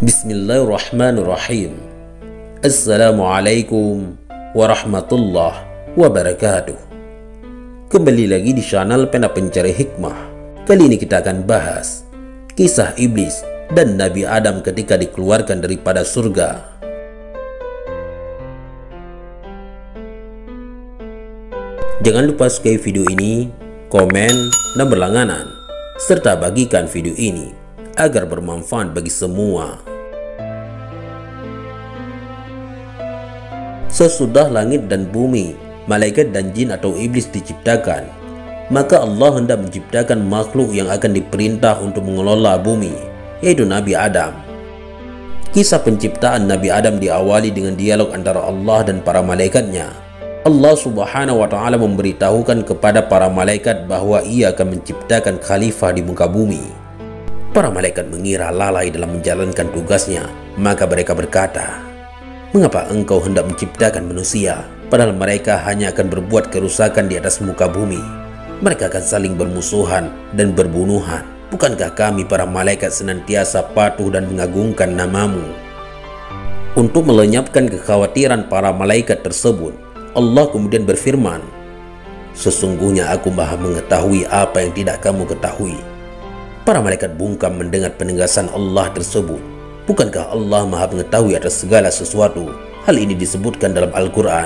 Bismillahirrahmanirrahim. Assalamualaikum warahmatullahi wabarakatuh. Kembali lagi di channel Pena Pencari Hikmah. Kali ini kita akan bahas kisah iblis dan Nabi Adam ketika dikeluarkan daripada surga. Jangan lupa sukai video ini, komen, dan berlangganan, serta bagikan video ini agar bermanfaat bagi semua. Sesudah langit dan bumi, malaikat dan jin atau iblis diciptakan, maka Allah hendak menciptakan makhluk yang akan diperintah untuk mengelola bumi, yaitu Nabi Adam. Kisah penciptaan Nabi Adam diawali dengan dialog antara Allah dan para malaikatnya. Allah Subhanahu wa Ta'ala memberitahukan kepada para malaikat bahwa Ia akan menciptakan khalifah di muka bumi. Para malaikat mengira lalai dalam menjalankan tugasnya, maka mereka berkata, "Mengapa engkau hendak menciptakan manusia, padahal mereka hanya akan berbuat kerusakan di atas muka bumi? Mereka akan saling bermusuhan dan berbunuhan. Bukankah kami para malaikat senantiasa patuh dan mengagungkan namamu?" Untuk melenyapkan kekhawatiran para malaikat tersebut, Allah kemudian berfirman, "Sesungguhnya aku maha mengetahui apa yang tidak kamu ketahui." Para malaikat bungkam mendengar penegasan Allah tersebut. Bukankah Allah maha mengetahui atas segala sesuatu? Hal ini disebutkan dalam Al-Quran.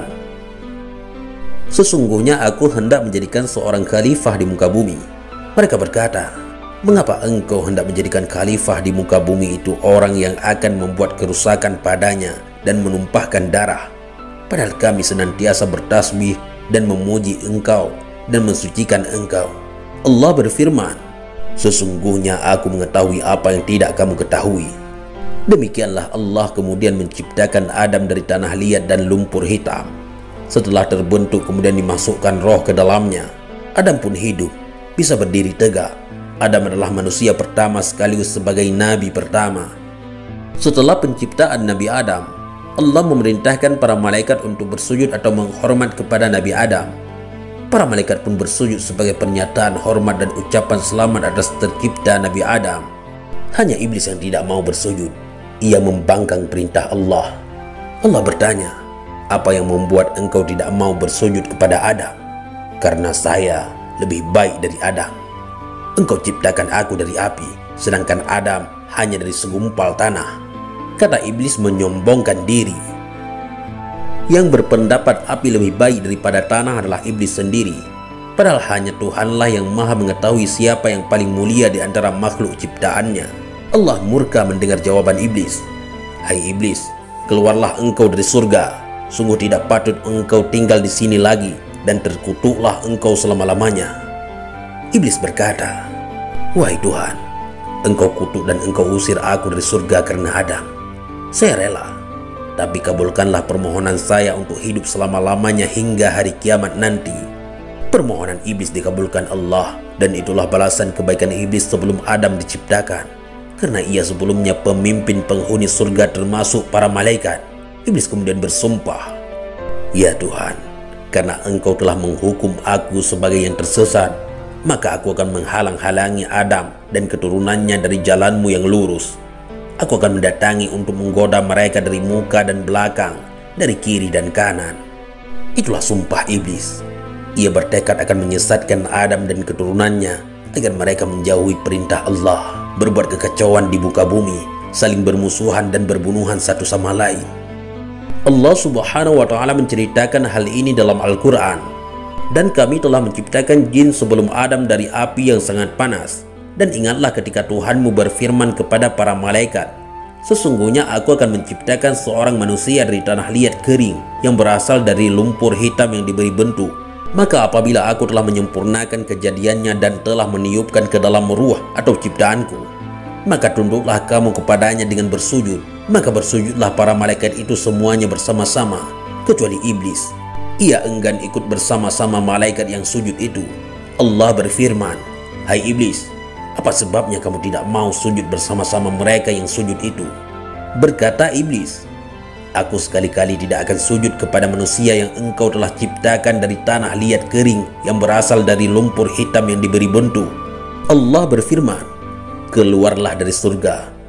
"Sesungguhnya aku hendak menjadikan seorang khalifah di muka bumi." Mereka berkata, "Mengapa engkau hendak menjadikan khalifah di muka bumi itu orang yang akan membuat kerusakan padanya dan menumpahkan darah? Padahal kami senantiasa bertasbih dan memuji engkau dan mensucikan engkau." Allah berfirman, "Sesungguhnya aku mengetahui apa yang tidak kamu ketahui." Demikianlah Allah kemudian menciptakan Adam dari tanah liat dan lumpur hitam. Setelah terbentuk kemudian dimasukkan roh ke dalamnya. Adam pun hidup, bisa berdiri tegak. Adam adalah manusia pertama sekaligus sebagai nabi pertama. Setelah penciptaan Nabi Adam, Allah memerintahkan para malaikat untuk bersujud atau menghormat kepada Nabi Adam. Para malaikat pun bersujud sebagai pernyataan hormat dan ucapan selamat atas tercipta Nabi Adam. Hanya iblis yang tidak mau bersujud. Ia membangkang perintah Allah. Allah bertanya, "Apa yang membuat engkau tidak mau bersujud kepada Adam?" "Karena saya lebih baik dari Adam. Engkau ciptakan aku dari api, sedangkan Adam hanya dari segumpal tanah," kata iblis menyombongkan diri. Yang berpendapat api lebih baik daripada tanah adalah iblis sendiri. Padahal hanya Tuhanlah yang maha mengetahui siapa yang paling mulia di antara makhluk ciptaannya. Allah murka mendengar jawaban iblis. "Hai iblis, keluarlah engkau dari surga. Sungguh tidak patut engkau tinggal di sini lagi, dan terkutuklah engkau selama-lamanya." Iblis berkata, "Wahai Tuhan, engkau kutuk dan engkau usir aku dari surga karena Adam. Saya rela, tapi kabulkanlah permohonan saya untuk hidup selama-lamanya hingga hari kiamat nanti." Permohonan iblis dikabulkan Allah, dan itulah balasan kebaikan iblis sebelum Adam diciptakan. Karena ia sebelumnya pemimpin penghuni surga termasuk para malaikat. Iblis kemudian bersumpah, "Ya Tuhan, karena engkau telah menghukum aku sebagai yang tersesat, maka aku akan menghalang-halangi Adam dan keturunannya dari jalanmu yang lurus. Aku akan mendatangi untuk menggoda mereka dari muka dan belakang, dari kiri dan kanan." Itulah sumpah iblis. Ia bertekad akan menyesatkan Adam dan keturunannya agar mereka menjauhi perintah Allah, berbuat kekacauan di muka bumi, saling bermusuhan dan berbunuhan satu sama lain. Allah Subhanahu wa Ta'ala menceritakan hal ini dalam Al-Quran. "Dan kami telah menciptakan jin sebelum Adam dari api yang sangat panas. Dan ingatlah ketika Tuhanmu berfirman kepada para malaikat, sesungguhnya aku akan menciptakan seorang manusia dari tanah liat kering yang berasal dari lumpur hitam yang diberi bentuk. Maka apabila aku telah menyempurnakan kejadiannya dan telah meniupkan ke dalam ruh atau ciptaanku, maka tunduklah kamu kepadanya dengan bersujud. Maka bersujudlah para malaikat itu semuanya bersama-sama, kecuali iblis. Ia enggan ikut bersama-sama malaikat yang sujud itu. Allah berfirman, "Hai iblis, apa sebabnya kamu tidak mau sujud bersama-sama mereka yang sujud itu?" Berkata iblis, "Aku sekali-kali tidak akan sujud kepada manusia yang engkau telah ciptakan dari tanah liat kering yang berasal dari lumpur hitam yang diberi bentuk." Allah berfirman, "Keluarlah dari surga,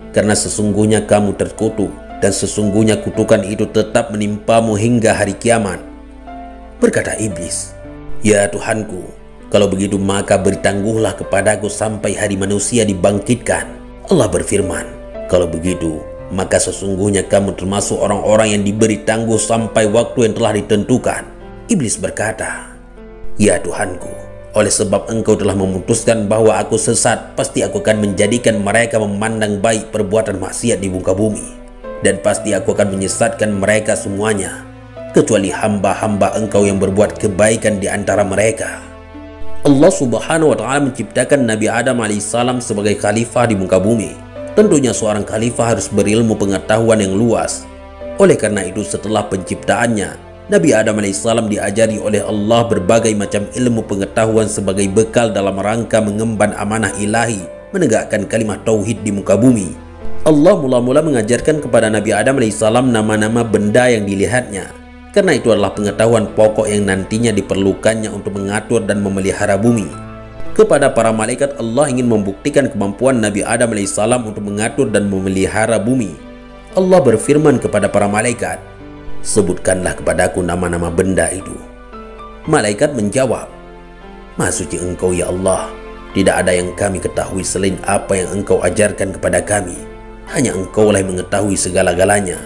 karena sesungguhnya kamu terkutuk, dan sesungguhnya kutukan itu tetap menimpamu hingga hari kiamat. Berkata iblis, "Ya Tuhanku, kalau begitu maka beri tangguhlah kepadaku sampai hari manusia dibangkitkan." Allah berfirman, "Kalau begitu, maka sesungguhnya kamu termasuk orang-orang yang diberi tangguh sampai waktu yang telah ditentukan." Iblis berkata, "Ya Tuhanku, oleh sebab engkau telah memutuskan bahwa aku sesat, pasti aku akan menjadikan mereka memandang baik perbuatan maksiat di muka bumi, dan pasti aku akan menyesatkan mereka semuanya, kecuali hamba-hamba engkau yang berbuat kebaikan di antara mereka." Allah Subhanahu wa Ta'ala menciptakan Nabi Adam alaihissalam sebagai khalifah di muka bumi. Tentunya seorang khalifah harus berilmu pengetahuan yang luas. Oleh karena itu, setelah penciptaannya, Nabi Adam alaihissalam diajari oleh Allah berbagai macam ilmu pengetahuan sebagai bekal dalam rangka mengemban amanah ilahi, menegakkan kalimat tauhid di muka bumi. Allah mula-mula mengajarkan kepada Nabi Adam alaihissalam nama-nama benda yang dilihatnya, karena itu adalah pengetahuan pokok yang nantinya diperlukannya untuk mengatur dan memelihara bumi. Kepada para malaikat, Allah ingin membuktikan kemampuan Nabi Adam alaihissalam untuk mengatur dan memelihara bumi. Allah berfirman kepada para malaikat, "Sebutkanlah kepadaku nama-nama benda itu." Malaikat menjawab, "Maha suci engkau ya Allah, tidak ada yang kami ketahui selain apa yang engkau ajarkan kepada kami. Hanya engkau lah yang mengetahui segala-galanya."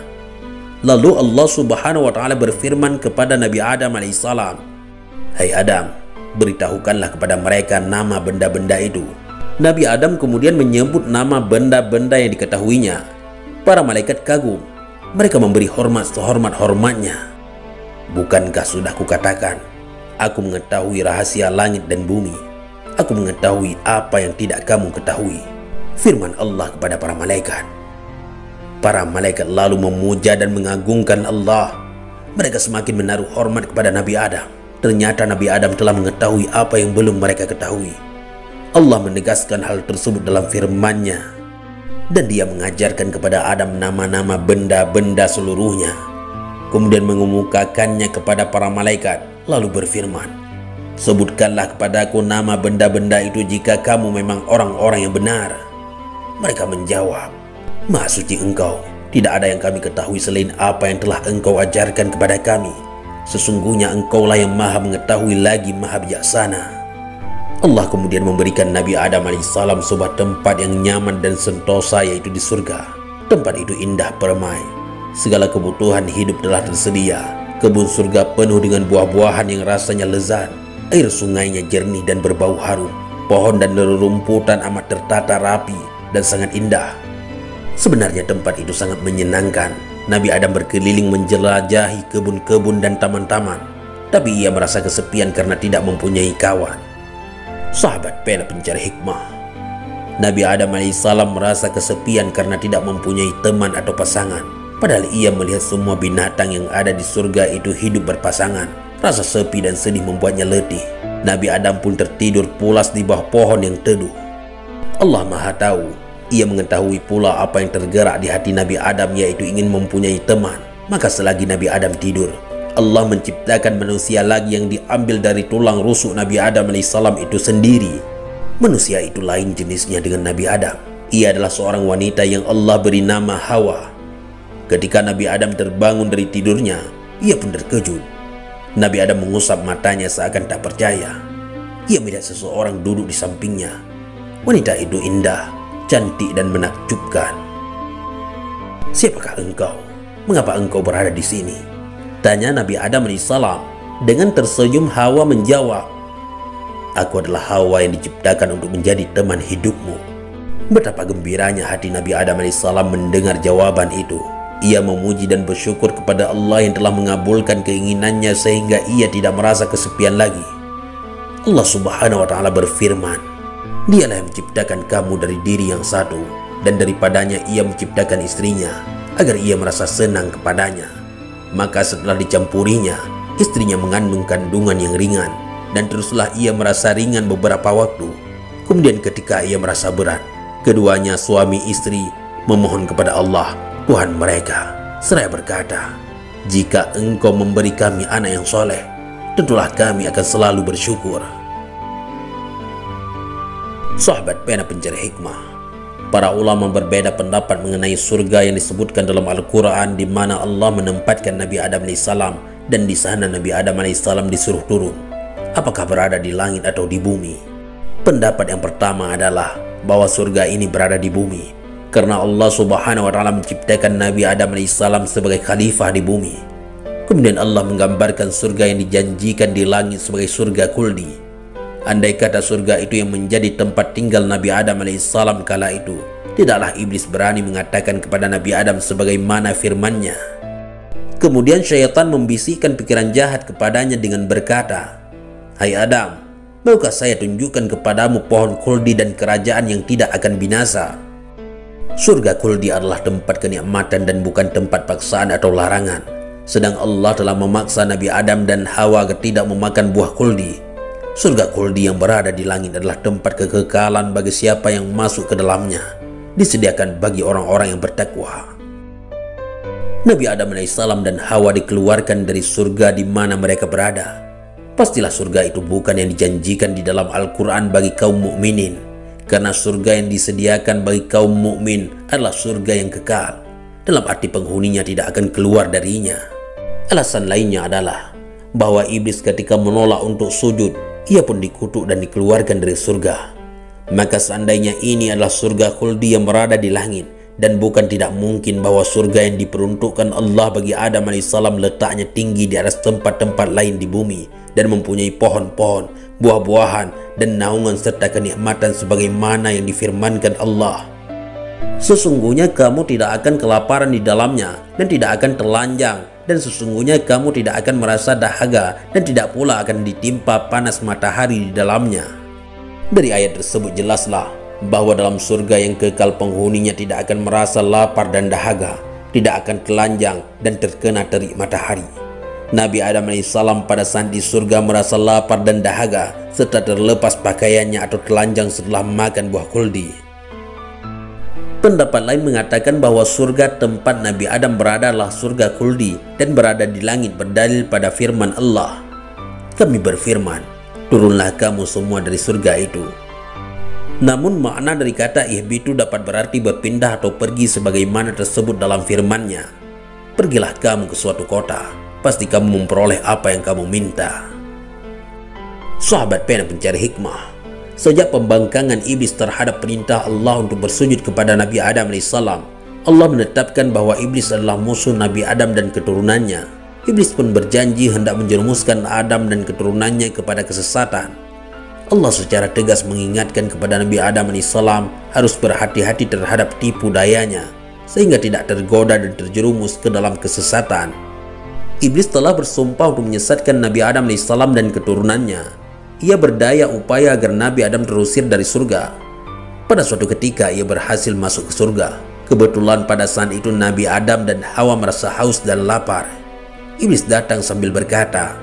Lalu Allah Subhanahu wa Ta'ala berfirman kepada Nabi Adam alaihissalam, "Hai Adam, beritahukanlah kepada mereka nama benda-benda itu." Nabi Adam kemudian menyebut nama benda-benda yang diketahuinya. Para malaikat kagum. Mereka memberi hormat sehormat-hormatnya. "Bukankah sudah kukatakan, aku mengetahui rahasia langit dan bumi. Aku mengetahui apa yang tidak kamu ketahui." Firman Allah kepada para malaikat. Para malaikat lalu memuja dan mengagungkan Allah. Mereka semakin menaruh hormat kepada Nabi Adam. Ternyata Nabi Adam telah mengetahui apa yang belum mereka ketahui. Allah menegaskan hal tersebut dalam firman-Nya, dan Dia mengajarkan kepada Adam nama-nama benda-benda seluruhnya. Kemudian mengemukakannya kepada para malaikat, lalu berfirman, "Sebutkanlah kepadaku nama benda-benda itu jika kamu memang orang-orang yang benar." Mereka menjawab, "Maha suci engkau, tidak ada yang kami ketahui selain apa yang telah engkau ajarkan kepada kami. Sesungguhnya engkaulah yang maha mengetahui lagi maha bijaksana." Allah kemudian memberikan Nabi Adam alaihissalam sebuah tempat yang nyaman dan sentosa, yaitu di surga. Tempat itu indah permai. Segala kebutuhan hidup telah tersedia. Kebun surga penuh dengan buah-buahan yang rasanya lezat. Air sungainya jernih dan berbau harum. Pohon dan rerumputan amat tertata rapi dan sangat indah. Sebenarnya tempat itu sangat menyenangkan. Nabi Adam berkeliling menjelajahi kebun-kebun dan taman-taman, tapi ia merasa kesepian karena tidak mempunyai kawan. Sahabat pena pencari hikmah, Nabi Adam alaihissalam merasa kesepian karena tidak mempunyai teman atau pasangan. Padahal ia melihat semua binatang yang ada di surga itu hidup berpasangan. Rasa sepi dan sedih membuatnya letih. Nabi Adam pun tertidur pulas di bawah pohon yang teduh. Allah Maha Tahu. Ia mengetahui pula apa yang tergerak di hati Nabi Adam, yaitu ingin mempunyai teman. Maka selagi Nabi Adam tidur, Allah menciptakan manusia lagi yang diambil dari tulang rusuk Nabi Adam alaihissalam itu sendiri. Manusia itu lain jenisnya dengan Nabi Adam. Ia adalah seorang wanita yang Allah beri nama Hawa. Ketika Nabi Adam terbangun dari tidurnya, ia pun terkejut. Nabi Adam mengusap matanya seakan tak percaya. Ia melihat seseorang duduk di sampingnya. Wanita itu indah, cantik dan menakjubkan. "Siapakah engkau? Mengapa engkau berada di sini?" tanya Nabi Adam alaihissalam. Dengan tersenyum Hawa menjawab, "Aku adalah Hawa yang diciptakan untuk menjadi teman hidupmu." Betapa gembiranya hati Nabi Adam alaihissalam mendengar jawaban itu. Ia memuji dan bersyukur kepada Allah yang telah mengabulkan keinginannya sehingga ia tidak merasa kesepian lagi. Allah Subhanahu wa Ta'ala berfirman, "Dialah yang menciptakan kamu dari diri yang satu, dan daripadanya ia menciptakan istrinya, agar ia merasa senang kepadanya. Maka setelah dicampurinya, istrinya mengandung kandungan yang ringan, dan teruslah ia merasa ringan beberapa waktu. Kemudian ketika ia merasa berat, keduanya suami istri memohon kepada Allah, Tuhan mereka, seraya berkata, 'Jika engkau memberi kami anak yang soleh, tentulah kami akan selalu bersyukur.'" Sahabat pena pencari hikmah, Para ulama berbeda pendapat mengenai surga yang disebutkan dalam Al-Quran, di mana Allah menempatkan Nabi Adam alaihissalam, dan di sana Nabi Adam alaihissalam disuruh turun. Apakah berada di langit atau di bumi? Pendapat yang pertama adalah bahwa surga ini berada di bumi, karena Allah Subhanahu wa Ta'ala menciptakan Nabi Adam alaihissalam sebagai khalifah di bumi. Kemudian Allah menggambarkan surga yang dijanjikan di langit sebagai surga khuldi. Andai kata surga itu yang menjadi tempat tinggal Nabi Adam alaihissalam kala itu, tidaklah iblis berani mengatakan kepada Nabi Adam sebagaimana firman-Nya. Kemudian syaitan membisikkan pikiran jahat kepadanya dengan berkata, "Hai Adam, maukah saya tunjukkan kepadamu pohon khuldi dan kerajaan yang tidak akan binasa?" Surga khuldi adalah tempat kenikmatan dan bukan tempat paksaan atau larangan. Sedang Allah telah memaksa Nabi Adam dan Hawa agar tidak memakan buah khuldi. Surga khuldi yang berada di langit adalah tempat kekekalan bagi siapa yang masuk ke dalamnya, disediakan bagi orang-orang yang bertakwa. Nabi Adam alaihissalam dan Hawa dikeluarkan dari surga di mana mereka berada. Pastilah surga itu bukan yang dijanjikan di dalam Al-Quran bagi kaum mukminin, karena surga yang disediakan bagi kaum mukmin adalah surga yang kekal, dalam arti penghuninya tidak akan keluar darinya. Alasan lainnya adalah bahwa iblis ketika menolak untuk sujud, ia pun dikutuk dan dikeluarkan dari surga. Maka seandainya ini adalah surga khuldi yang berada di langit, dan bukan tidak mungkin bahwa surga yang diperuntukkan Allah bagi Adam alaihissalam letaknya tinggi di atas tempat-tempat lain di bumi, dan mempunyai pohon-pohon, buah-buahan, dan naungan serta kenikmatan sebagaimana yang difirmankan Allah. Sesungguhnya kamu tidak akan kelaparan di dalamnya dan tidak akan telanjang, dan sesungguhnya kamu tidak akan merasa dahaga dan tidak pula akan ditimpa panas matahari di dalamnya. Dari ayat tersebut jelaslah bahwa dalam surga yang kekal penghuninya tidak akan merasa lapar dan dahaga, tidak akan telanjang dan terkena terik matahari. Nabi Adam alaihissalam pada saat di surga merasa lapar dan dahaga serta terlepas pakaiannya atau telanjang setelah makan buah khuldi. Pendapat lain mengatakan bahwa surga tempat Nabi Adam berada adalah surga khuldi dan berada di langit berdalil pada firman Allah. Kami berfirman, turunlah kamu semua dari surga itu. Namun makna dari kata ihbitu dapat berarti berpindah atau pergi sebagaimana tersebut dalam firman-Nya. Pergilah kamu ke suatu kota, pasti kamu memperoleh apa yang kamu minta. Sahabat pena pencari hikmah, sejak pembangkangan iblis terhadap perintah Allah untuk bersujud kepada Nabi Adam alaihissalam, Allah menetapkan bahwa iblis adalah musuh Nabi Adam dan keturunannya. Iblis pun berjanji hendak menjerumuskan Adam dan keturunannya kepada kesesatan. Allah secara tegas mengingatkan kepada Nabi Adam alaihissalam harus berhati-hati terhadap tipu dayanya, sehingga tidak tergoda dan terjerumus ke dalam kesesatan. Iblis telah bersumpah untuk menyesatkan Nabi Adam alaihissalam dan keturunannya. Ia berdaya upaya agar Nabi Adam terusir dari surga. Pada suatu ketika ia berhasil masuk ke surga. Kebetulan pada saat itu Nabi Adam dan Hawa merasa haus dan lapar. Iblis datang sambil berkata,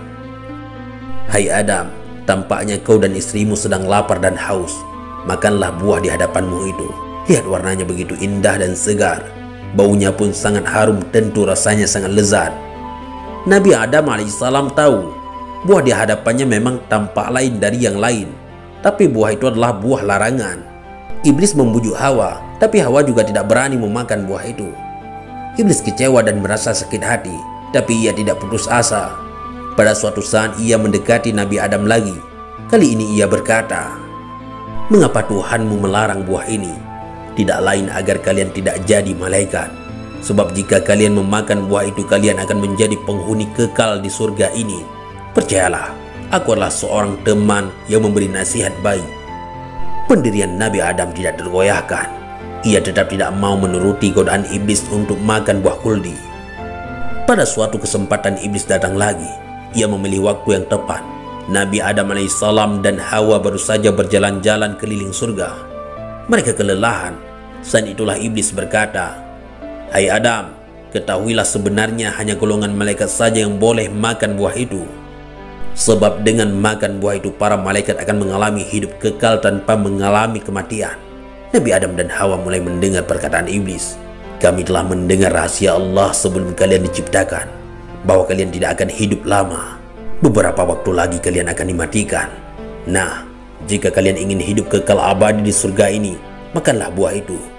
"Hai Adam, tampaknya kau dan istrimu sedang lapar dan haus. Makanlah buah di hadapanmu itu. Lihat warnanya begitu indah dan segar. Baunya pun sangat harum, tentu rasanya sangat lezat." Nabi Adam alaihissalam tahu buah di hadapannya memang tampak lain dari yang lain, tapi buah itu adalah buah larangan. Iblis membujuk Hawa, tapi Hawa juga tidak berani memakan buah itu. Iblis kecewa dan merasa sakit hati, tapi ia tidak putus asa. Pada suatu saat ia mendekati Nabi Adam lagi. Kali ini ia berkata, "Mengapa Tuhanmu melarang buah ini? Tidak lain agar kalian tidak jadi malaikat. Sebab jika kalian memakan buah itu, kalian akan menjadi penghuni kekal di surga ini. Percayalah, aku adalah seorang teman yang memberi nasihat baik." Pendirian Nabi Adam tidak tergoyahkan. Ia tetap tidak mau menuruti godaan iblis untuk makan buah khuldi. Pada suatu kesempatan iblis datang lagi. Ia memilih waktu yang tepat. Nabi Adam alaihissalam dan Hawa baru saja berjalan-jalan keliling surga. Mereka kelelahan. Saat itulah iblis berkata, "Hai Adam, ketahuilah sebenarnya hanya golongan malaikat saja yang boleh makan buah itu. Sebab dengan makan buah itu para malaikat akan mengalami hidup kekal tanpa mengalami kematian." Nabi Adam dan Hawa mulai mendengar perkataan iblis. "Kami telah mendengar rahasia Allah sebelum kalian diciptakan, bahwa kalian tidak akan hidup lama. Beberapa waktu lagi kalian akan dimatikan. Nah, jika kalian ingin hidup kekal abadi di surga ini, makanlah buah itu.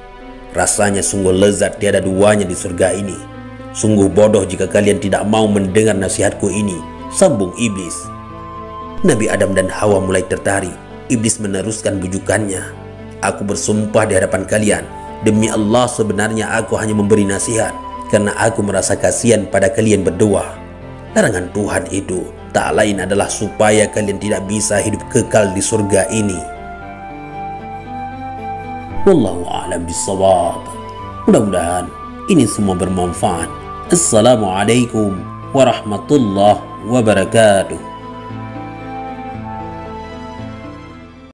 Rasanya sungguh lezat tiada duanya di surga ini. Sungguh bodoh jika kalian tidak mau mendengar nasihatku ini, sambung iblis. Nabi Adam dan Hawa mulai tertarik. Iblis meneruskan bujukannya. Aku bersumpah di hadapan kalian, demi Allah sebenarnya aku hanya memberi nasihat karena aku merasa kasihan pada kalian berdua. Larangan Tuhan itu tak lain adalah supaya kalian tidak bisa hidup kekal di surga ini. Wallahu a'lam bishawab. Mudah-mudahan ini semua bermanfaat. Assalamualaikum warahmatullahi wabarakatuh.